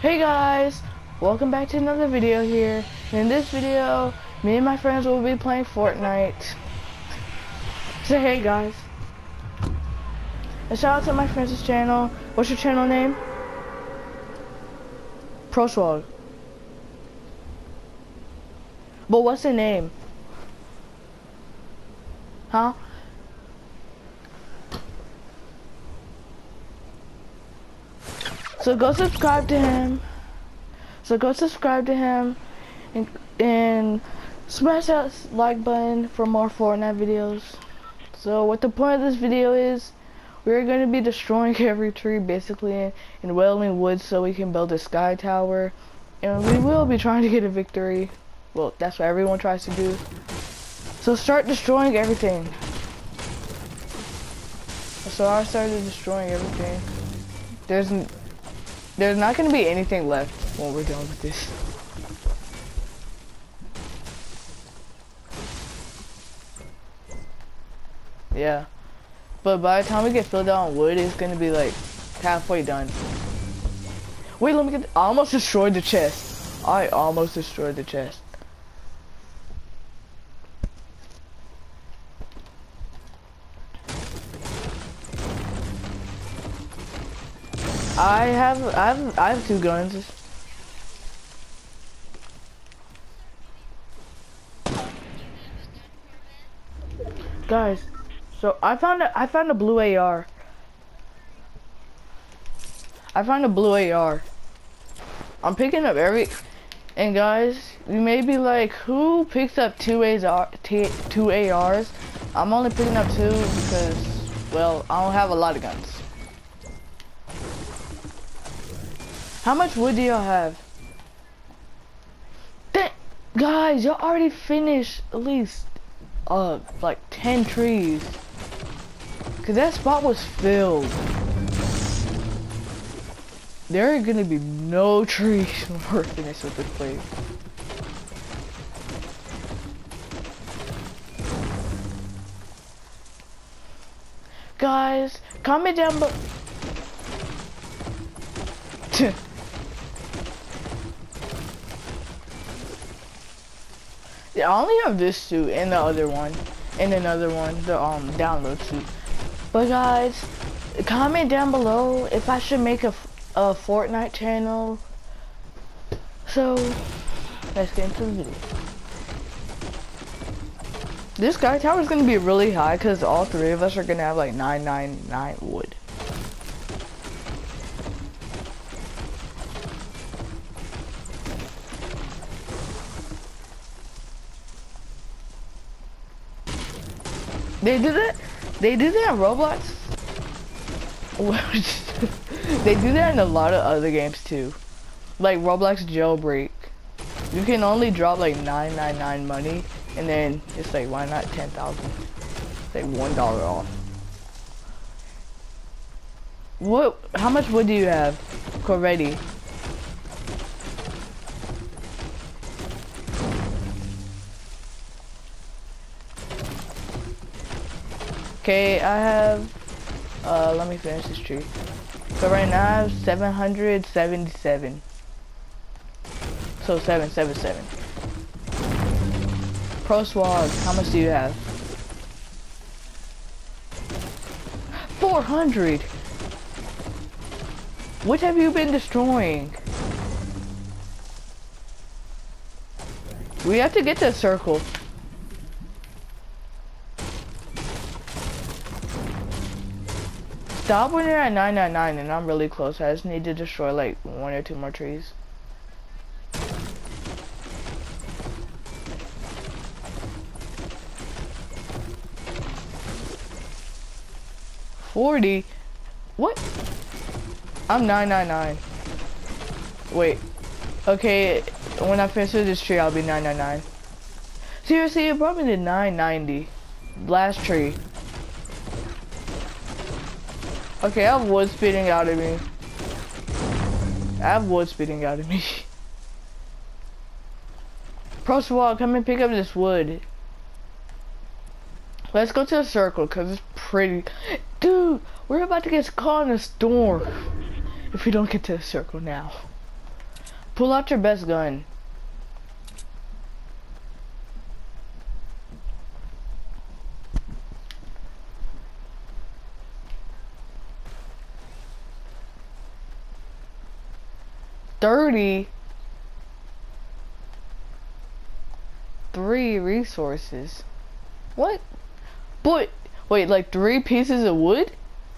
Hey guys, welcome back to another video here. In this video, me and my friends will be playing Fortnite. Say hey guys. And shout out to my friends' channel. What's your channel name? ProSwag. But what's the name? Huh? So go subscribe to him. And smash that like button for more Fortnite videos. So what the point of this video is, we're going to be destroying every tree basically in Wailing Woods so we can build a sky tower. And we will be trying to get a victory. Well, that's what everyone tries to do. So start destroying everything. So I started destroying everything. There's not going to be anything left when we're done with this. Yeah. But by the time we get filled out on wood, it's going to be like halfway done. Wait, let me get... I almost destroyed the chest. I almost destroyed the chest. I have two guns. Guys, so I found a blue AR. I found a blue AR. I'm picking up and guys, you may be like, who picks up two ARs? I'm only picking up two because, well, I don't have a lot of guns. How much wood do y'all have? Guys, y'all already finished at least like 10 trees. Cause that spot was filled. There are gonna be no trees when we're finished with this place. Guys, comment down below. Yeah, I only have this suit and the other one, and another one, the download suit. But guys, comment down below if I should make a Fortnite channel. So let's get into the video. This sky tower is gonna be really high because all three of us are gonna have like 999 wood. They do that in Roblox. They do that in a lot of other games too. Like Roblox Jailbreak. You can only drop like 999 money and then it's like, why not 10,000? It's like $1 off. How much wood do you have already? Okay, I have, let me finish this tree. So right now I have 777. So 777. ProSwag, how much do you have? 400! What have you been destroying? We have to get to a circle. Stop when you're at 999 and I'm really close. I just need to destroy like 1 or 2 more trees. $40? What? I'm 999. Wait. Okay, when I finish with this tree, I'll be 999. Seriously, you brought me to 990. Last tree. Okay, I have wood spitting out of me. ProSwag, come and pick up this wood. Let's go to the circle, cause it's pretty. Dude, we're about to get caught in a storm if we don't get to the circle now. Pull out your best gun. $33 resources. What? But wait, like 3 pieces of wood?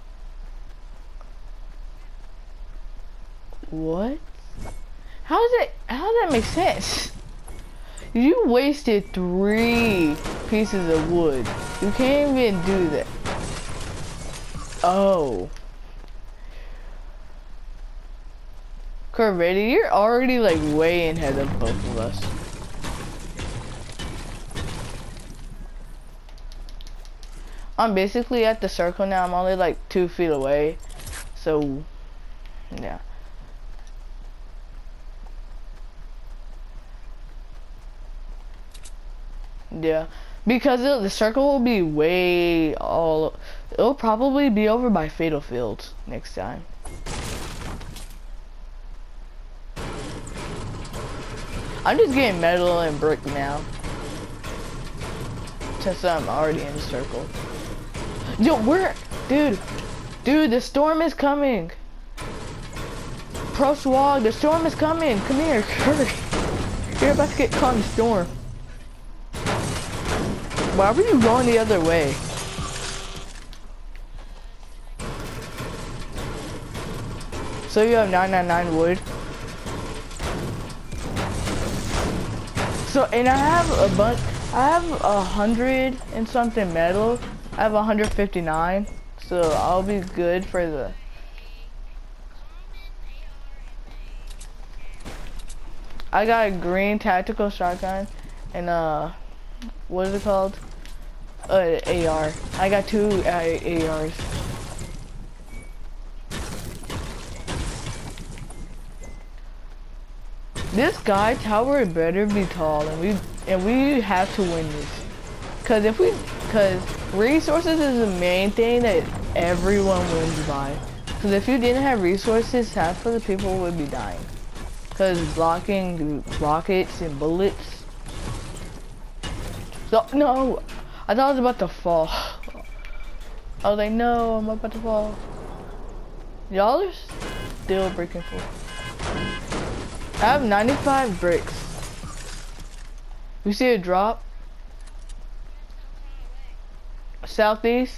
What? How does that make sense? You wasted 3 pieces of wood. You can't even do that. Oh. Corvetti, you're already like way ahead of both of us. I'm basically at the circle now. I'm only like 2 feet away. So, yeah. Yeah. Because the circle will be way all... It'll probably be over by Fatal Fields next time. I'm just getting metal and brick now. Since I'm already in the circle. Yo, dude, the storm is coming. Pro Swag, the storm is coming. Come here, hurry. You're about to get caught in the storm. Why were you going the other way? So you have 999 wood. So, and I have a bunch, I have 100 and something metal. I have 159, so I'll be good for the... I got a green tactical shotgun and what is it called? AR. I got 2 ARs. This guy tower better be tall, and we have to win this. Cause resources is the main thing that everyone wins by. Cause if you didn't have resources, half of the people would be dying. Cause blocking rockets and bullets. So no, I thought I was about to fall. I was like, no, I'm about to fall. Y'all are still breaking full. I have 95 bricks. You see a drop? Southeast?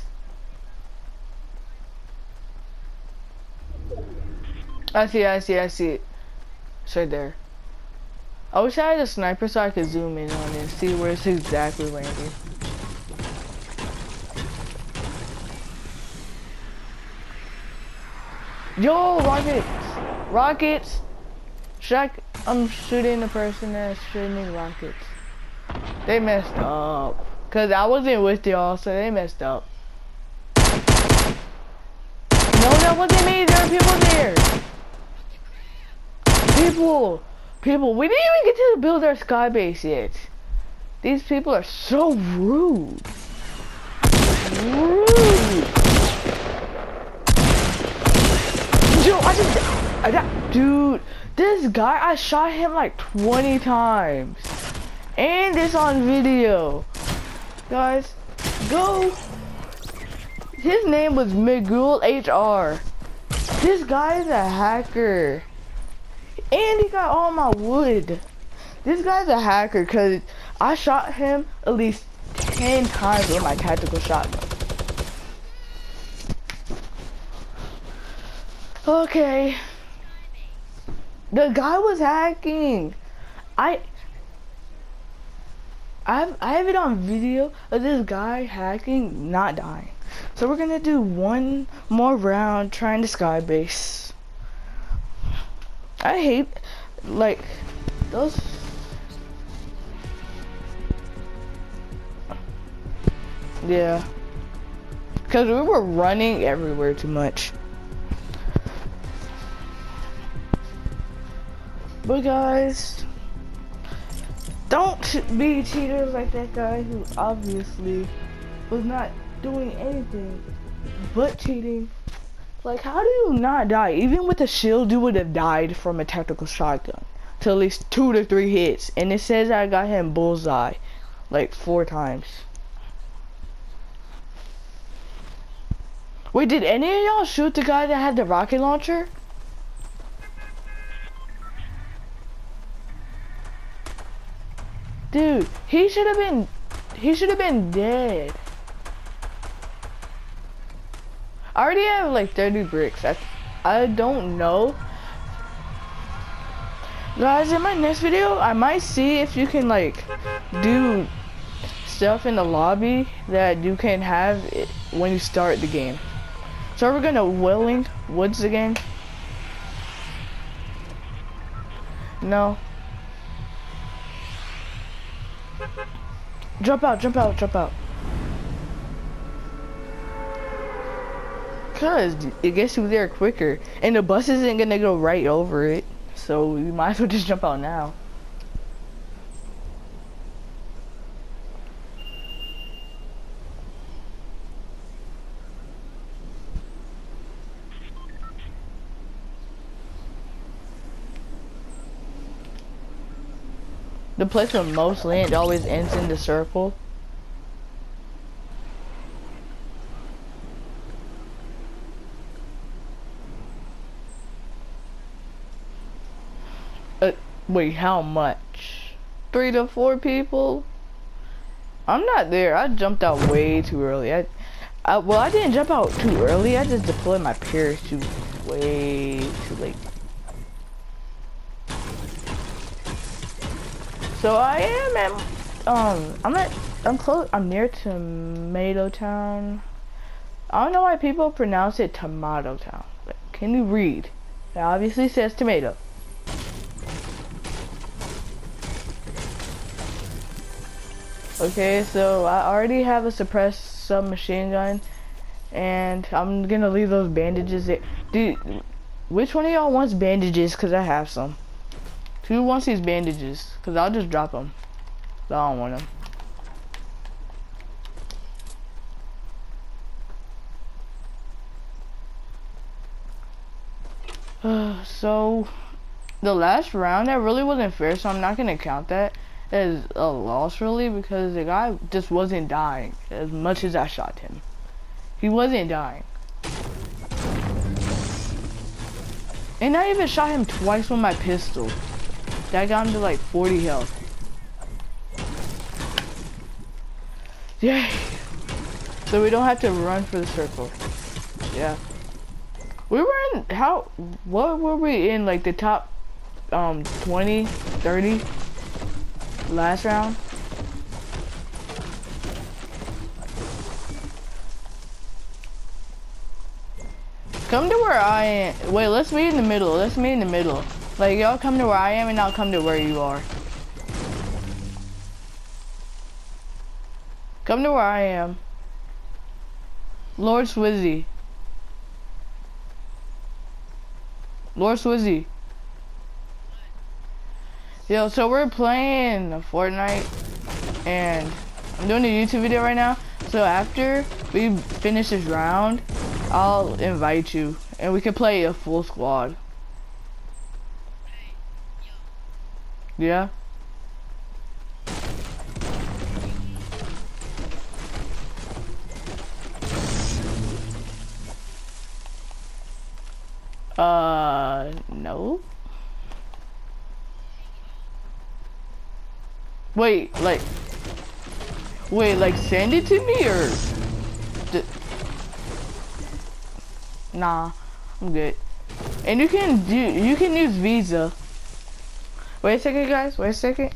I see it. It's right there. I wish I had a sniper so I could zoom in on it and see where it's exactly landing. Yo, rockets! Rockets! I'm shooting the person that's shooting rockets. They messed up. Cause I wasn't with y'all, so they messed up. No, that wasn't me. There were people there. People. We didn't even get to build our sky base yet. These people are so rude. Yo, dude. This guy, I shot him like 20 times. And it's on video. Guys, go. His name was Miguel HR. This guy is a hacker. And he got all my wood. This guy's a hacker because I shot him at least 10 times with my tactical shotgun. Okay. The guy was hacking. I have it on video of this guy hacking, not dying. So we're gonna do one more round trying to sky base. I hate like those. Yeah. Cause we were running everywhere too much. But guys, don't be cheaters like that guy who obviously was not doing anything but cheating. Like, how do you not die? Even with a shield, you would have died from a tactical shotgun. to at least 2 to 3 hits, and it says I got him bullseye like 4 times. Wait, did any of y'all shoot the guy that had the rocket launcher? Dude, he should have been dead. I already have like 30 bricks. I don't know. Guys, in my next video, I might see if you can like do stuff in the lobby that you can have it when you start the game. So we're gonna Welling Woods again. No. Jump out, jump out, jump out. Cause it gets you there quicker, and the bus isn't gonna go right over it. So you might as well just jump out now. The place where most land always ends in the circle. Wait, how much? 3 to 4 people? I'm not there. I jumped out way too early. Well, I didn't jump out too early. I just deployed my parachute way too late. So I am at, I'm near Tomato Town. I don't know why people pronounce it Tomato Town. Like, can you read? It obviously says tomato. Okay, so I already have a suppressed submachine gun, and I'm gonna leave those bandages there. Dude, which one of y'all wants bandages? Cause I have some. Who wants these bandages? Cause I'll just drop them. I don't want them. So the last round, that really wasn't fair, so I'm not gonna count that as a loss really, because the guy just wasn't dying as much as I shot him. He wasn't dying. And I even shot him twice with my pistol. That got him to like 40 health. Yay! So we don't have to run for the circle. Yeah. We were in, what were we in, like the top 20, 30 last round? Come to where I am. Wait, let's meet in the middle. Let's meet in the middle. Like, y'all come to where I am and I'll come to where you are. Come to where I am. Lord Swizzy. Lord Swizzy. Yo, so we're playing Fortnite, and I'm doing a YouTube video right now. So after we finish this round, I'll invite you, and we can play a full squad. Yeah? No. Wait, like send it to me, or nah, I'm good. And you can use Visa. Wait a second, guys. Wait a second.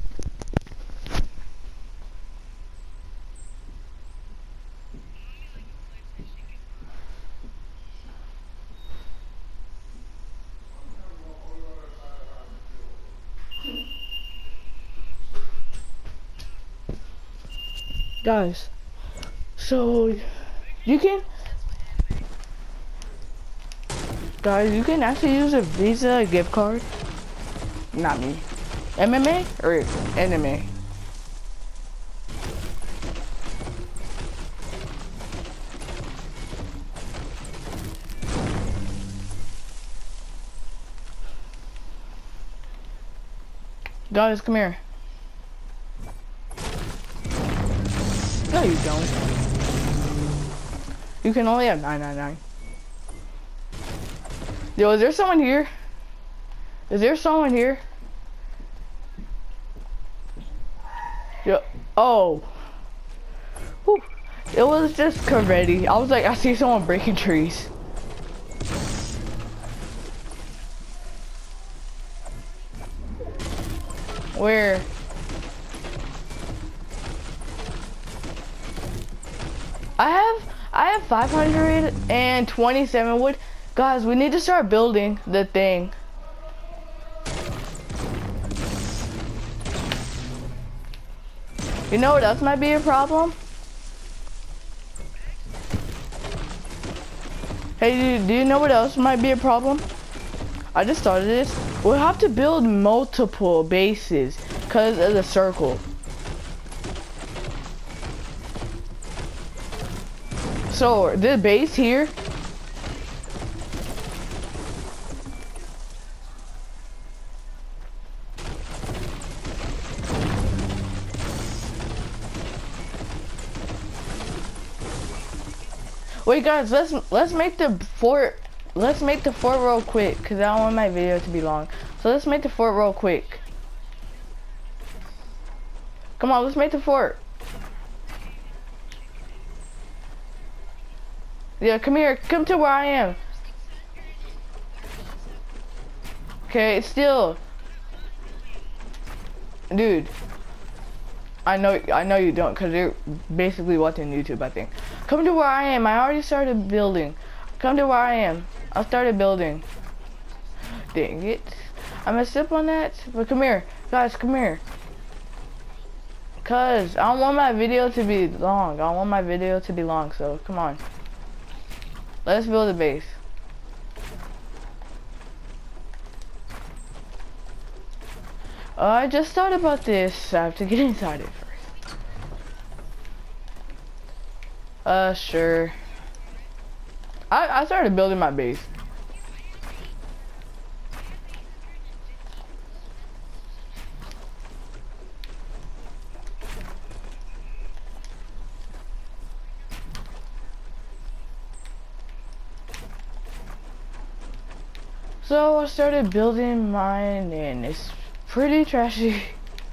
Guys, so you can actually use a Visa gift card. Not me. MMA or anime? Guys, come here. No, you don't. You can only have 999. Yo, is there someone here? Is there someone here? Yo, oh. Whew. It was just Coretti. I was like, I see someone breaking trees. Where? I have 527 wood. Guys, we need to start building the thing. You know what else might be a problem? Hey, do you know what else might be a problem? I just started this. We'll have to build multiple bases because of the circle. So, this base here. Wait guys, let's make the fort. Let's make the fort real quick because I don't want my video to be long. So let's make the fort real quick. Come on, let's make the fort. Yeah, come here. Come to where I am. Okay, still. Dude. I know you don't, because you're basically watching YouTube, I think. Come to where I am. I already started building. Come to where I am. I started building. Dang it. I messed up on that. But come here. Guys, come here. Cause I don't want my video to be long. I don't want my video to be long, so come on. Let's build a base. I just thought about this. I have to get inside it first. Sure. I started building my base. So I started building mine and it's pretty trashy.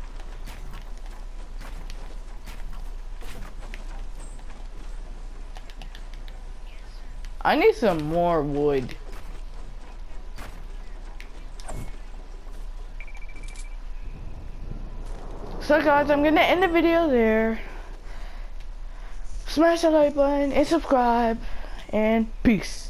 I need some more wood. So guys, I'm gonna end the video there. Smash the like button and subscribe and peace.